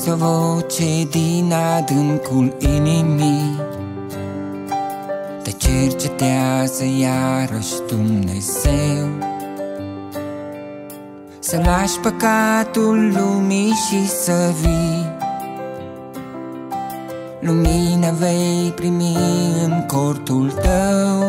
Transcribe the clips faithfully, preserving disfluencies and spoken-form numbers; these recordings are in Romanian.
iese o voce din adâncul inimii, te cercetează iarăși Dumnezeu. Să lași păcatul lumii și să vii, lumină vei primi în cortul tău.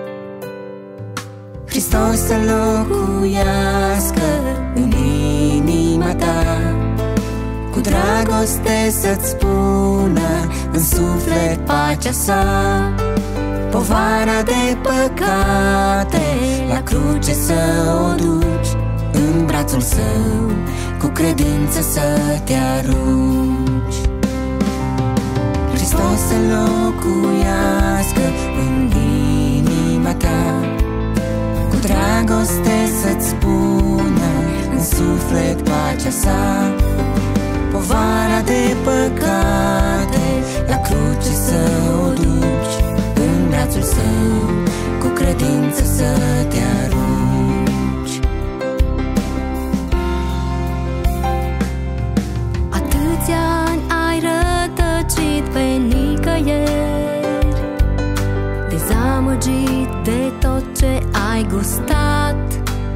Hristos să locuiască în inima ta, cu dragoste să-ți spună în suflet pacea sa. Povara de păcate la cruce să o duci, în brațul său cu credință să te arunci. Hristos să locuiască în inima ta, cu dragoste să-ți spună în suflet pacea sa. Povara de păcate la cruce să o duci, în brațul său cu credință să te arunci. Atâția ani ai rătăcit pe nicăieri, dezamăgit de tot ce ai gustat.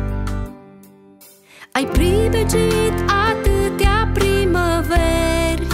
Ai pribegit atâtea primăveri,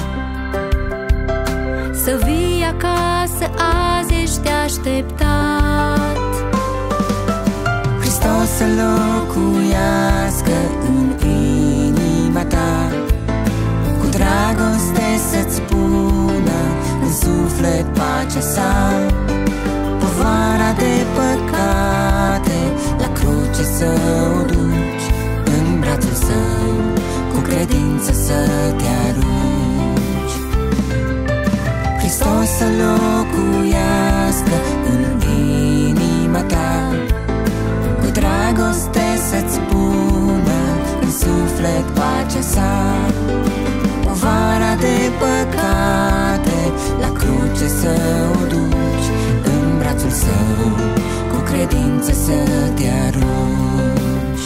să vii acasă azi ești așteptat. Hristos să locuiască în inima ta, cu dragoste să-ți spună în suflet pacea sa. Povara de păcate la cruce să o duci, în brațul său cu credință să te arunci. Hristos să locuiască în inima ta, cu dragoste să-ți spună în suflet pacea sa. Povara de păcate la cruce să o duci, în brațul său cu credință să te arunci.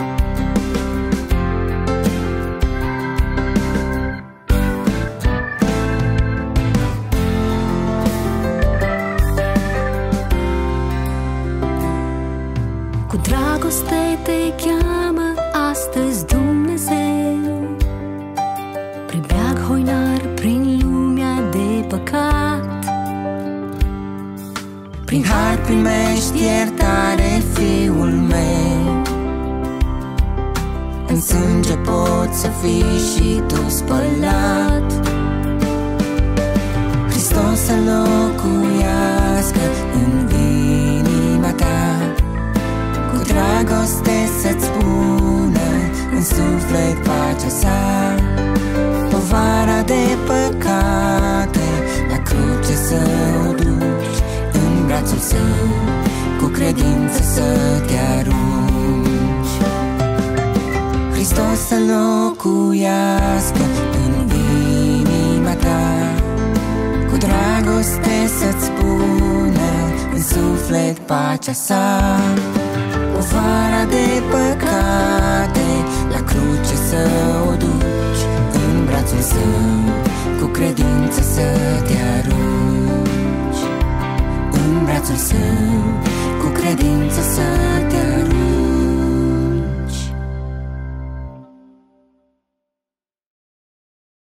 Cu dragoste te cheamă astăzi Dumnezeu, pribeag hoinar prin lumea de păcat. Prin har primești iertare, fiul meu, în sânge poți să fii și tu spălat. Hristos să locuiască în inima ta, cu dragoste să-ți spună în suflet pacea sa. Povara de păcate la cruce să o duci, în brațul său cu credință să te arunci. Hristos să locuiască în inima ta, cu dragoste să-ți spună în suflet pacea sa. Povara de păcate la cruce să o duci, în brațul său cu credință să te arunci. În brațul său cu credință să